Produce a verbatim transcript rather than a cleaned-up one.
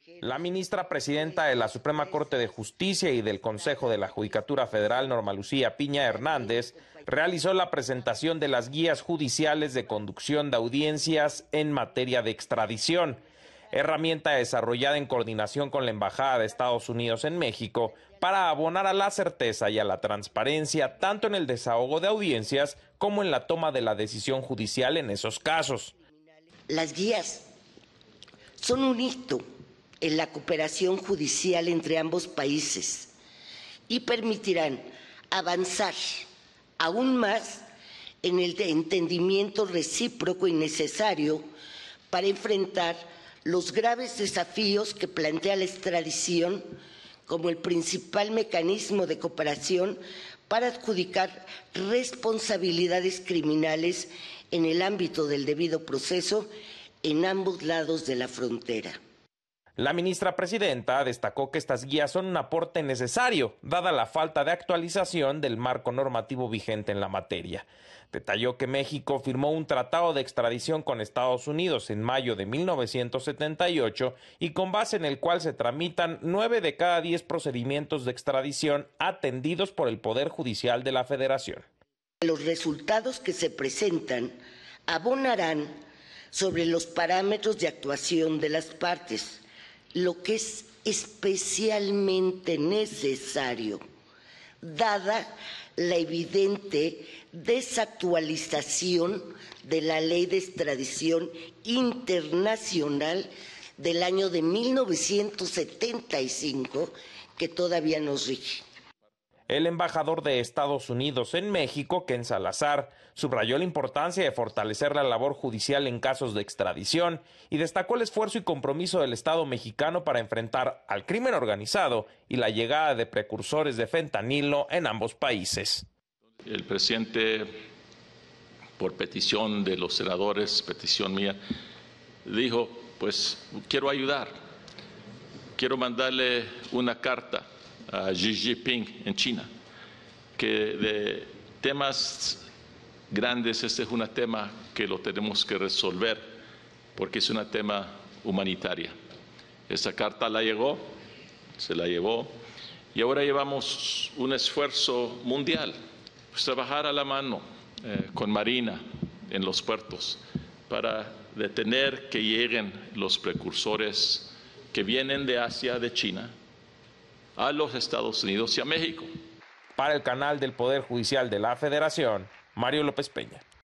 La ministra presidenta de la Suprema Corte de Justicia y del Consejo de la Judicatura Federal, Norma Lucía Piña Hernández, realizó la presentación de las guías judiciales de conducción de audiencias en materia de extradición, herramienta desarrollada en coordinación con la Embajada de Estados Unidos en México para abonar a la certeza y a la transparencia tanto en el desahogo de audiencias como en la toma de la decisión judicial en esos casos. Las guías son un hito en la cooperación judicial entre ambos países y permitirán avanzar aún más en el entendimiento recíproco y necesario para enfrentar los graves desafíos que plantea la extradición como el principal mecanismo de cooperación para adjudicar responsabilidades criminales en el ámbito del debido proceso en ambos lados de la frontera. La ministra presidenta destacó que estas guías son un aporte necesario, dada la falta de actualización del marco normativo vigente en la materia. Detalló que México firmó un tratado de extradición con Estados Unidos en mayo de mil novecientos setenta y ocho y con base en el cual se tramitan nueve de cada diez procedimientos de extradición atendidos por el Poder Judicial de la Federación. Los resultados que se presentan abonarán sobre los parámetros de actuación de las partes, lo que es especialmente necesario, dada la evidente desactualización de la Ley de Extradición Internacional del año de mil novecientos setenta y cinco, que todavía nos rige. El embajador de Estados Unidos en México, Ken Salazar, subrayó la importancia de fortalecer la labor judicial en casos de extradición y destacó el esfuerzo y compromiso del Estado mexicano para enfrentar al crimen organizado y la llegada de precursores de fentanilo en ambos países. El presidente, por petición de los senadores, petición mía, dijo, pues quiero ayudar, quiero mandarle una carta a Xi Jinping en China, que de temas grandes, este es un tema que lo tenemos que resolver, porque es un tema humanitario. Esa carta la llegó, se la llevó, y ahora llevamos un esfuerzo mundial, pues trabajar a la mano eh, con Marina en los puertos, para detener que lleguen los precursores que vienen de Asia, de China, a los Estados Unidos y a México. Para el canal del Poder Judicial de la Federación, Mario López Peña.